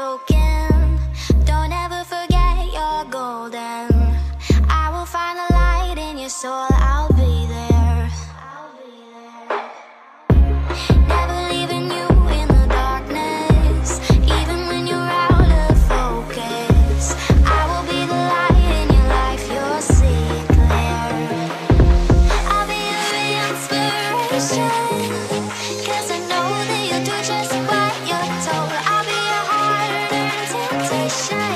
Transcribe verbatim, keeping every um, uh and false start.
broken. Don't ever forget you're golden. I will find the light in your soul. I'll be there. I'll be there. Never leaving you in the darkness, even when you're out of focus. I will be the light in your life. You'll see it clear. I'll be your inspiration, 'cause I know that you'll do just what you're told. I'll be your heart and temptation.